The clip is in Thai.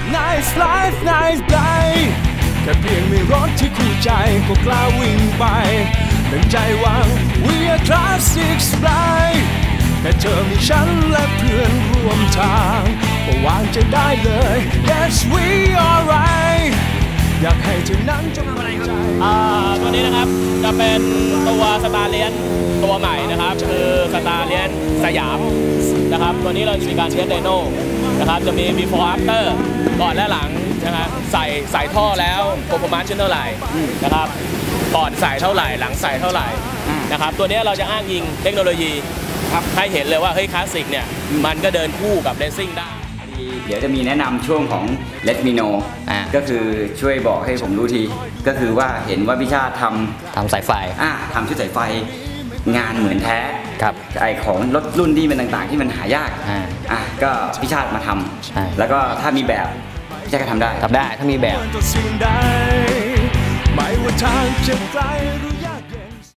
Nice life nice day แค่เพียงมีรถที่คู่ใจก็กล้าวิ่งไปดังใจหวัง We are classic fly แค่เธอมีฉันและเพื่อนร่วมทางก็วางใจได้เลย Yes we alright อยากให้เธอนั้นจงมั่นใจตัวนี้นะครับจะเป็นตัวสตาร์เลียนตัวใหม่นะครับคือสตาร์เลียนสยามนะครับตัวนี้เราจะมีการเทสไดโน่นะครับจะมี before after ก่อนและหลังนะครับใส่ท่อแล้ว performance เท่าไหร่นะครับก่อนใส่เท่าไหร่หลังใส่เท่าไหร่นะครับตัวนี้เราจะอ้างอิงเทคโนโลยีให้เห็นเลยว่าเฮ้ยคลาสสิกเนี่ยมันก็เดินคู่กับเรซซิ่งได้เดี๋ยวจะมีแนะนำช่วงของ Let Me Know ก็คือช่วยบอกให้ผมรู้ทีก็คือว่าเห็นว่าพิชาติทำสายไฟทำชุดสายไฟงานเหมือนแท้ครับไอของรถรุ่นที่เป็นต่างๆที่มันหายากก็พิชาติมาทำแล้วก็ถ้ามีแบบพิชาติก็ทำได้ถ้ามีแบบไม่ว่าทางจะไกล